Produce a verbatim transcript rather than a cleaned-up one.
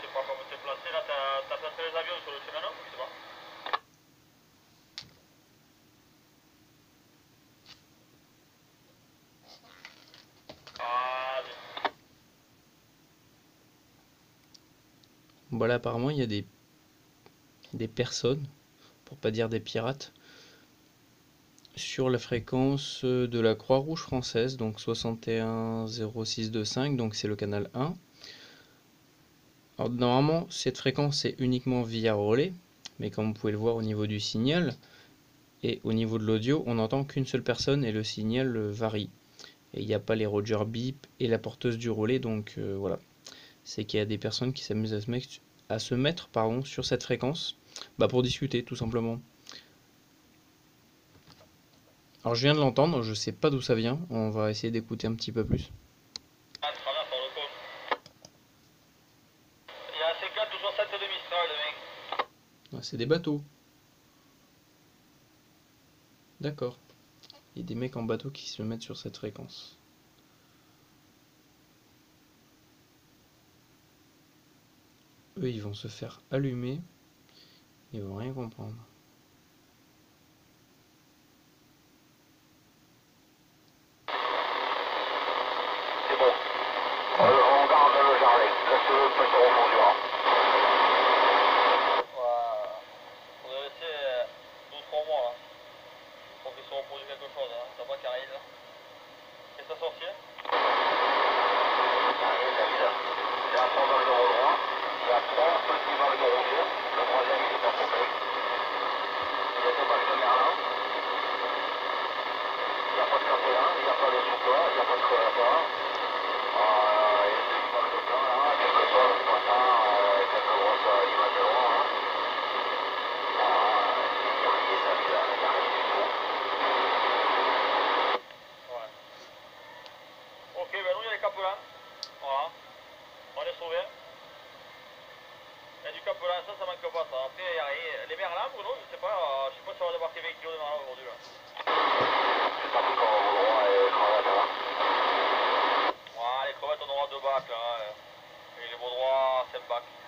sais pas comment t'es placé. Là, t'as placé les avions sur le chemin, non? Je sais pas. Ah, Bon là apparemment il y a des, des personnes, pour pas dire des pirates, sur la fréquence de la Croix-Rouge française, donc soixante et un zéro six deux cinq, donc c'est le canal un. Alors normalement cette fréquence est uniquement via relais, mais comme vous pouvez le voir au niveau du signal et au niveau de l'audio, on n'entend qu'une seule personne et le signal varie. Et il n'y a pas les Roger Beep et la porteuse du relais, donc euh, voilà. C'est qu'il y a des personnes qui s'amusent à se mettre, à se mettre pardon, sur cette fréquence bah, pour discuter tout simplement. Alors je viens de l'entendre, je sais pas d'où ça vient, on va essayer d'écouter un petit peu plus. ah, travers par le cône. Il y a cinquante ou soixante de Mistral, le mec. Ah, c'est des bateaux. D'accord. Il y a des mecs en bateau qui se mettent sur cette fréquence. Eux ils vont se faire allumer, ils vont rien comprendre. C'est bon. Euh, on garde le jardin. Laisse-le, peut se refondura. Voilà. On a laissé deux ou trois mois là. Pour qu'il se reproduise quelque chose. Hein. T'as pas qui arrive là. Et ça sortir? Allez, David. Il y a trois vagues de roue droit. Il y a trois petits vagues de roue dur. Le troisième il est pas complet. Il y a deux vagues de merlin. Il n'y a pas de capelin, il n'y a pas de sous-plat, il n'y a pas de crevatoire. Euh, il y a des vagues de plein là, quelques sols ce matin, euh, quelques grosses euh, images de loin. Hein. Voilà, il n'y a rien de là, il n'y a rien du tout. Ouais. Ok, ben nous il y a les capelins. Voilà. On est sauvés. Il y a du capelin, ça, ça manque pas ça. Après, il y a rien. Les merlins, Bruno, je sais pas, euh, je sais pas si on va débarquer vingt kilos de merlins aujourd'hui là. C'est parti quand on va droit et crevettes là. Voilà, les crevettes on aura deux bacs là. Et les beaux droits, cinq bacs.